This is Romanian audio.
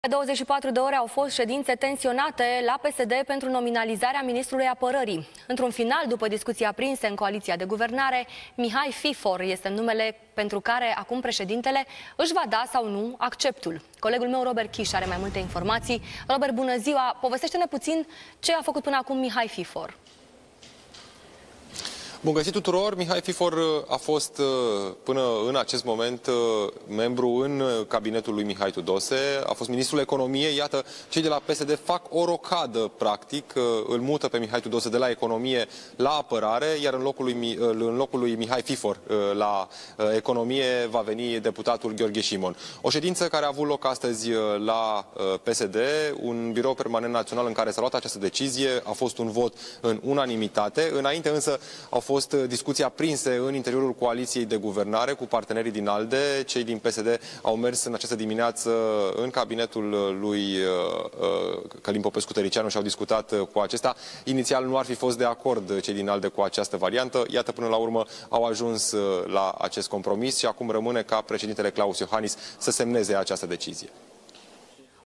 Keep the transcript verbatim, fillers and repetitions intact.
douăzeci și patru de ore au fost ședințe tensionate la P S D pentru nominalizarea ministrului apărării. Într-un final, după discuții aprinse în coaliția de guvernare, Mihai Fifor este numele pentru care acum președintele își va da sau nu acceptul. Colegul meu Robert Chiș are mai multe informații. Robert, bună ziua! Povestește-ne puțin ce a făcut până acum Mihai Fifor. Bun găsit tuturor! Mihai Fifor a fost până în acest moment membru în cabinetul lui Mihai Tudose, a fost ministrul economiei. Iată, cei de la P S D fac o rocadă, practic, îl mută pe Mihai Tudose de la economie la apărare, iar în locul lui, în locul lui Mihai Fifor la economie va veni deputatul Gheorghe Șimon. O ședință care a avut loc astăzi la P S D, un birou permanent național în care s-a luat această decizie, a fost un vot în unanimitate. Înainte însă au fost fost discuții aprinse în interiorul coaliției de guvernare cu partenerii din ALDE. Cei din P S D au mers în această dimineață în cabinetul lui Călin Popescu-Tăriceanu și au discutat cu acesta. Inițial nu ar fi fost de acord cei din ALDE cu această variantă. Iată, până la urmă au ajuns la acest compromis și acum rămâne ca președintele Klaus Iohannis să semneze această decizie.